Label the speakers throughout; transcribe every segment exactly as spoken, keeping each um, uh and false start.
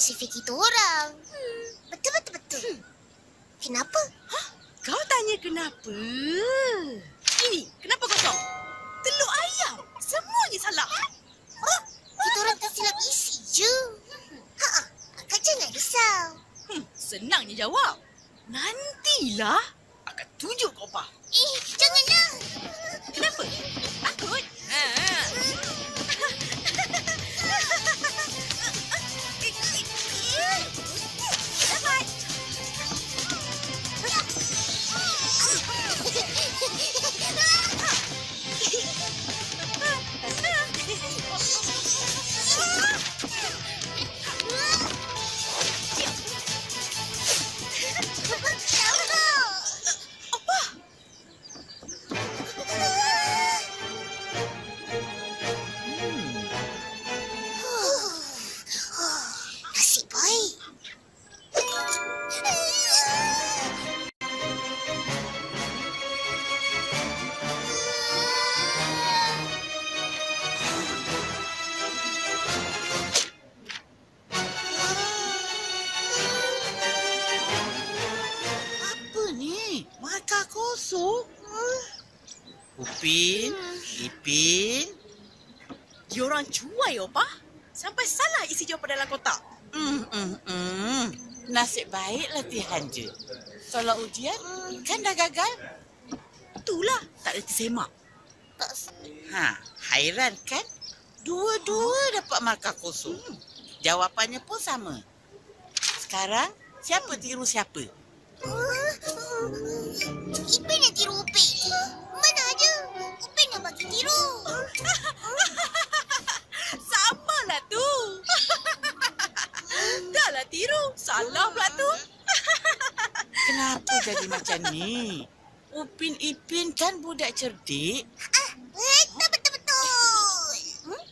Speaker 1: C V kita orang. Hmm. Betul, betul, betul. Hmm. Kenapa?
Speaker 2: Hah? Kau tanya kenapa? Ini, kenapa kosong? Telur ayam. Semuanya salah.
Speaker 1: Oh, kita orang tersilap isi je. Ha, Akak jangan risau.
Speaker 2: Hmm, senangnya jawab. Nantilah. Akan tunjuk kau apa.
Speaker 1: Eh, janganlah.
Speaker 2: Kenapa? Takut? Ha. Dapat.
Speaker 1: Nasib baik.
Speaker 3: Apa ni? Markah kosong? Upin, Ipin.
Speaker 2: Diorang cuai, Opa. Sampai salah isi jawapan dalam kotak.
Speaker 3: Hmm, hmm, hmm. Nasib baik latihan je. Soal ujian, kan dah gagal?
Speaker 2: Itulah, tak reti semak.
Speaker 1: Tak
Speaker 3: Ha, hairan kan? Dua-dua dapat markah kosong. Jawapannya pun sama. Sekarang, siapa tiru siapa?
Speaker 1: Ipin yang tiru Upin. Mana ada? Upin yang bagi tiru.
Speaker 2: Samalah tu. Dahlah tiru. Salah pula tu.
Speaker 3: Kenapa jadi macam ni? Upin Ipin kan budak cerdik.
Speaker 1: Ah, betul, betul, betul. Hmm?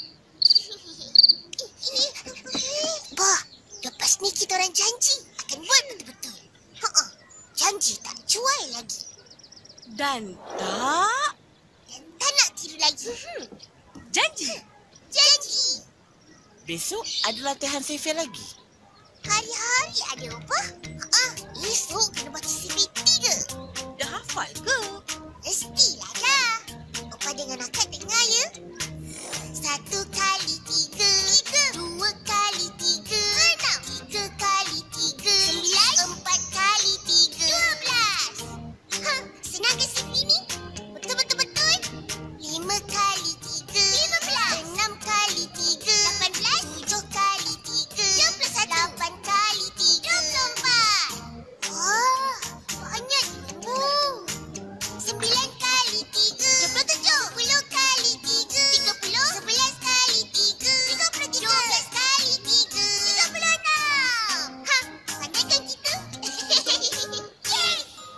Speaker 1: Bah, lepas ni kita orang janji akan buat betul-betul. Ha-ha. Janji tak cuai lagi.
Speaker 2: Dan tak.
Speaker 1: Dan tak nak tiru lagi.
Speaker 2: Hmm. Janji.
Speaker 1: Janji.
Speaker 3: Besok ada latihan C V lagi.
Speaker 1: Hari-hari ada apa? Ha-ha. Esok kena baca C V tiga.
Speaker 2: Dah hafal ke?
Speaker 1: Mestilah dah. Opa dengan akak dengar ya. Satu kali tiga. Tiga. Dua kali tiga. Enam. Tiga kali tiga. Sembilan. Empat kali tiga. Dua belas. Ha, senang ke C V ni? Betul-betul-betul? Lima kali tiga. Lima belas. Enam kali tiga. Lapan belas. Tujuh kali tiga. Dua puluh satu. Lapan kali tiga. Dua puluh empat. Wah, banyak ibu. Sembilan kali tiga. Dua puluh tujuh. Sepuluh kali tiga. Tiga puluh. Sebelas kali tiga. Tiga puluh tiga. Dua belas kali tiga. Tiga puluh enam. Ha, pandai kan kita? Yeay!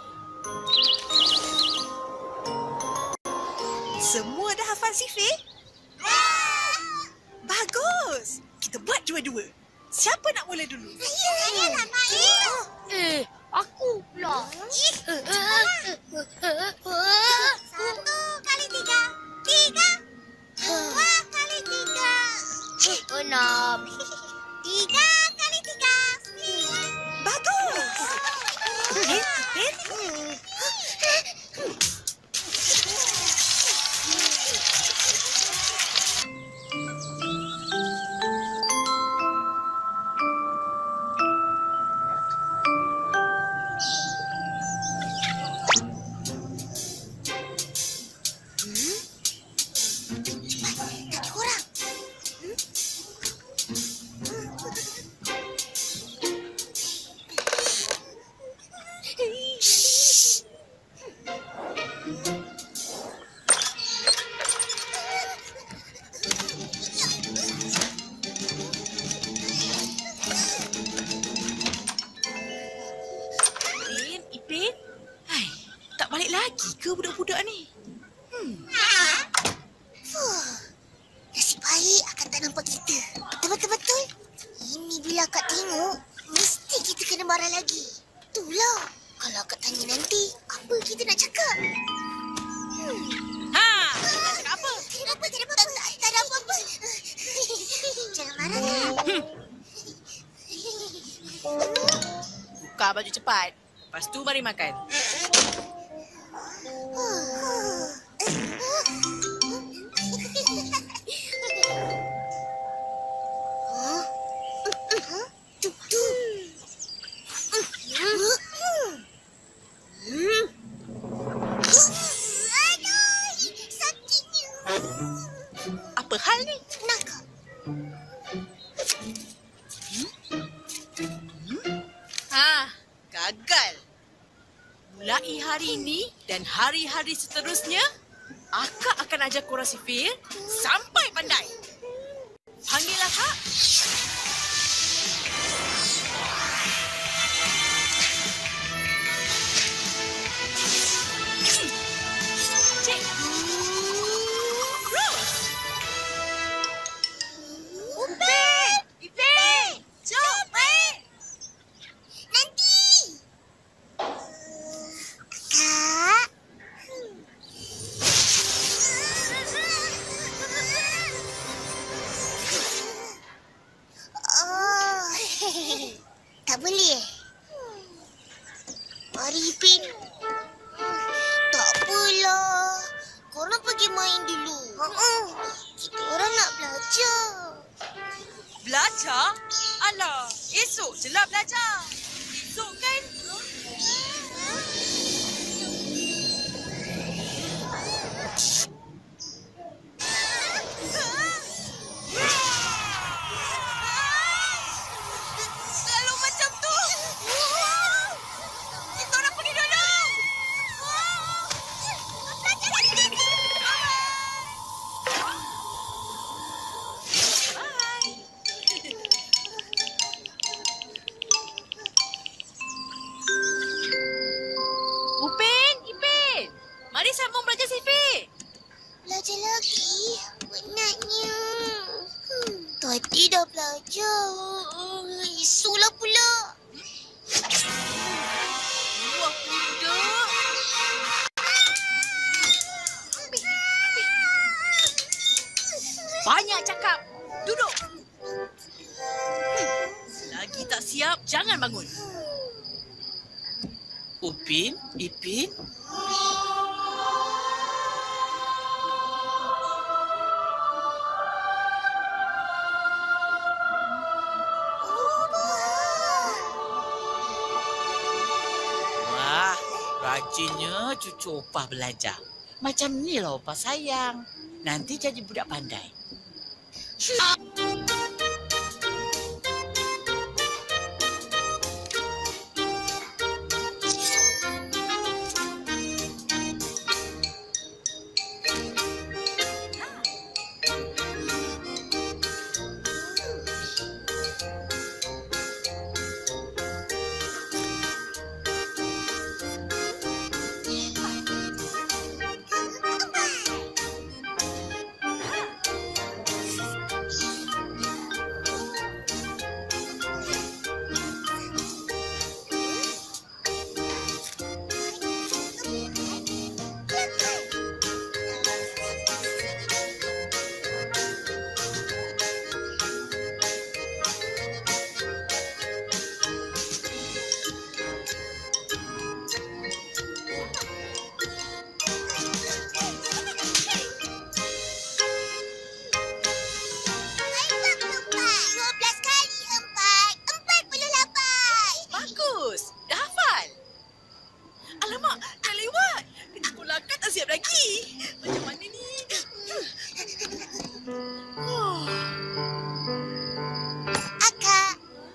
Speaker 2: Semua dah hafal C V? Bagus. Kita buat dua-dua. Siapa nak mula dulu?
Speaker 1: Saya, saya lah, Mak.
Speaker 4: Eh, aku pula.
Speaker 1: Satu kali tiga. Tiga. Dua kali tiga.
Speaker 4: Enam.
Speaker 1: Tiga kali tiga. Sembilan.
Speaker 2: Bagus. Eh, eh.
Speaker 1: Tadi orang.
Speaker 2: Ipin, Ipin. Hai, tak balik lagi ke budak-budak ni?
Speaker 1: Fuh. Nasib baik akak tak nampak kita. Betul-betul-betul. Ini bila akak tengok, mesti kita kena marah lagi. Itulah. Kalau akak tanya nanti, apa kita nak cakap? Hmm.
Speaker 2: Ha, nak cakap apa?
Speaker 1: Tak ada apa, tak ada apa. Tak, tak ada apa-apa. Jangan marah lah.
Speaker 2: tukar baju cepat. Lepas tu mari makan. Apa hal ni?
Speaker 1: Nakal.
Speaker 2: Ha, gagal. Mulai hari ini dan hari-hari seterusnya, Akak akan ajar korang sifir sampai pandai. Panggillah Kak. Cikgu Ros. Upin! Ipin! Jom, main!
Speaker 1: Nanti. Kak. Oh. Tak boleh. Mari Ipin. Tak apalah. Korang pergi main dulu. Uh-uh. Kita orang nak belajar.
Speaker 2: Belajar? Alah, esok je lah belajar. Esok kan? Selalu macam tu. Kita orang pergi dulu. Bye. Upin, Ipin. Mari sambung belajar sifir.
Speaker 1: Belajar lagi? Penatnya. Hmm, tadi dah belajar. Esoklah pula.
Speaker 2: Wah, budak. Banyak cakap. Duduk. Hmm. Lagi tak siap, jangan bangun.
Speaker 3: Upin, Ipin, wah, rajinnya cucu opah belajar. Macam ni lah opah sayang. Nanti jadi budak pandai.
Speaker 1: dua belas kali empat. Empat puluh lapan.
Speaker 2: Bagus. Dah hafal. Alamak, dah lewat. Kerja sekolah kan tak siap lagi. Macam mana ni? Oh.
Speaker 1: Akak.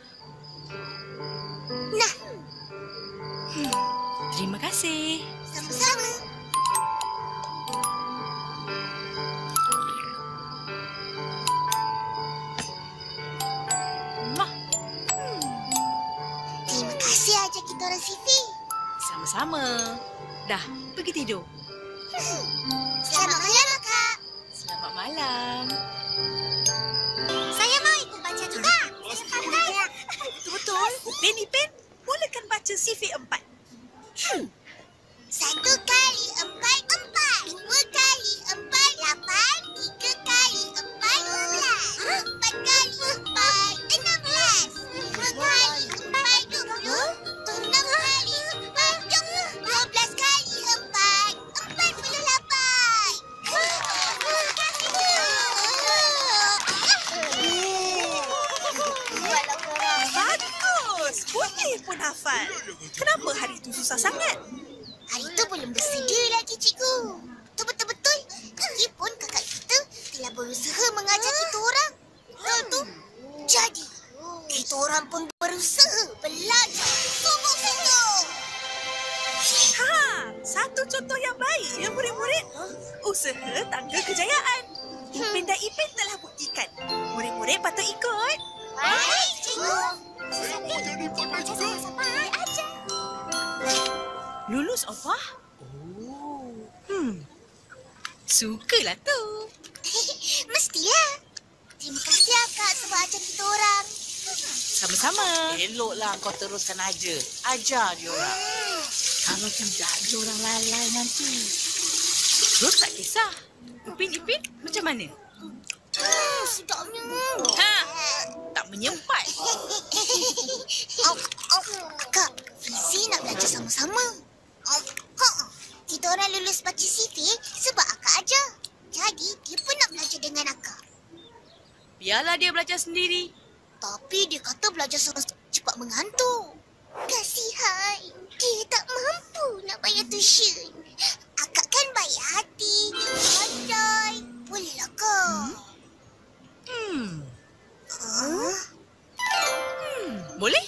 Speaker 1: Nah,
Speaker 2: Terima kasih.
Speaker 1: sama-sama.
Speaker 2: Mah,
Speaker 1: Terima kasih ajak kita orang sifir.
Speaker 2: sama-sama. Dah, pergi tidur.
Speaker 1: Selamat malam, Akak.
Speaker 2: Selamat malam.
Speaker 1: Saya mau ikut baca juga.
Speaker 2: Betul-betul. Upin, Ipin, mulakan baca sifir empat.
Speaker 1: Satu kali empat, empat. Dua kali empat, lapan. Tiga kali empat, dua belas. Empat kali empat, enam belas. Dua kali empat, dua puluh.
Speaker 2: Boleh pun hafal. Kenapa hari itu susah sangat?
Speaker 1: Hari tu belum bersedia lagi, cikgu. Betul-betul. Lagipun kakak kita telah berusaha mengajar kita orang. Betul tu. Jadi, kita orang pun berusaha belajar sungguh-sungguh.
Speaker 2: Ha, satu contoh yang baik ya murid-murid. Usaha tangga kejayaan. Ipin dan Ipin telah buktikan. Murid-murid patut ikut.
Speaker 1: Baik, cikgu. Belajar sama-sama. Ajar.
Speaker 2: Lulus apa? Oh. Hmm. Sukalah tu.
Speaker 1: Mestilah. Terima kasih akak sebab ajar kita orang.
Speaker 2: Sama-sama.
Speaker 3: Eloklah kau teruskan aja. Ajar dia orang. Kalau tidak, dia orang lalai nanti.
Speaker 2: Terus tak kisah. Ipin, Ipin, macam mana?
Speaker 1: Hmm, sedapnya.
Speaker 2: Ha, tak menyempat.
Speaker 1: Oh, oh, Kak, Fizi nak belajar sama-sama. Oh, oh, kita orang lulus baca C V sebab akak ajar. Jadi, dia pun nak belajar dengan akak.
Speaker 2: Biarlah dia belajar sendiri.
Speaker 1: Tapi dia kata belajar sama cepat mengantuk. Kasihan, dia tak mampu nak bayar tuition. Akak kan baik hati, pandai. Bolehlah kak.
Speaker 2: Hmm.
Speaker 1: Huh?
Speaker 2: Hmm. Boleh?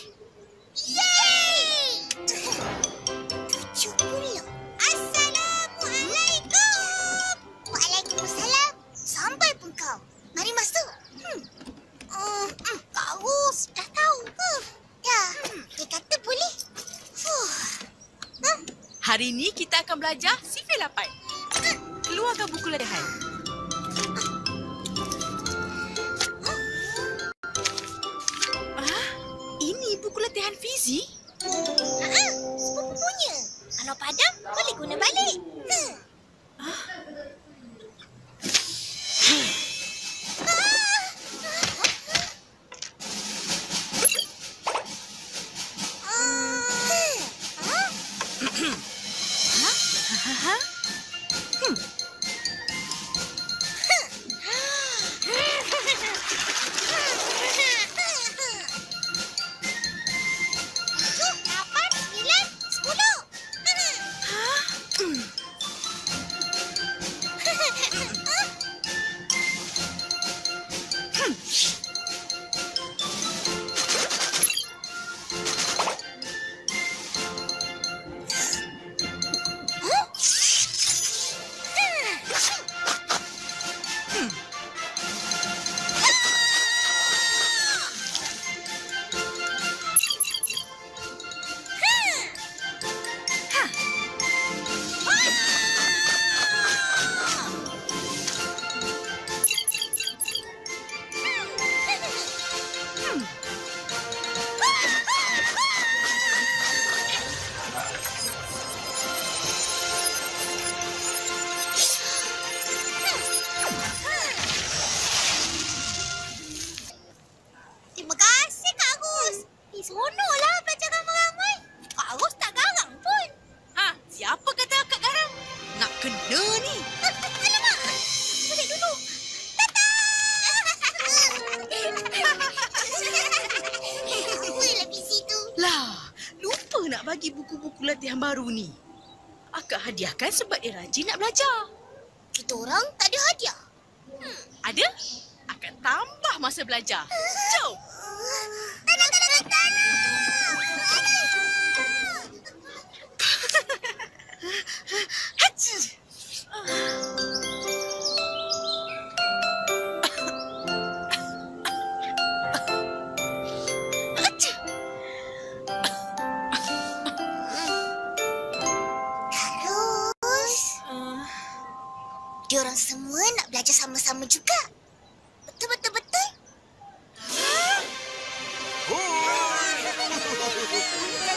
Speaker 1: Yeay! Tujuh puluh. Assalamualaikum. Waalaikumsalam. Sampai pun kau. Mari masuk. Hmm. Uh, hmm. Bagus. Dah tahu ke? Ya. Hmm. Dia kata boleh. Fuh. Hmm.
Speaker 2: Hari ini kita akan belajar sifil lapan. Keluarkan buku latihan. Ah, ini buku latihan Fizi?
Speaker 1: Ah, sepupu punya. Kalau padam, boleh guna balik. Hmm.
Speaker 2: Ah. Ha? Hmm.
Speaker 1: Lapan, sembilan, sepuluh. Terima kasih Kak Agus. Eh, seronoklah belajar ramai-ramai. Kak Agus tak garang pun.
Speaker 2: Ha, siapa kata akak garang? Nak kena ni.
Speaker 1: Alamak. Balik dulu. Apalah visi tu?
Speaker 2: Lah, lupa nak bagi buku-buku latihan baru ni. Akak hadiahkan sebab dia rajin nak belajar.
Speaker 1: Kita orang tak ada hadiah.
Speaker 2: Hmm, ada? Akan tambah masa belajar. Jom.
Speaker 1: Tanang, tanang, tanang.
Speaker 2: Haji.
Speaker 1: Terus,
Speaker 2: Uh,
Speaker 1: diorang semua nak belajar sama-sama juga. Betul-betul-betul.
Speaker 2: Pula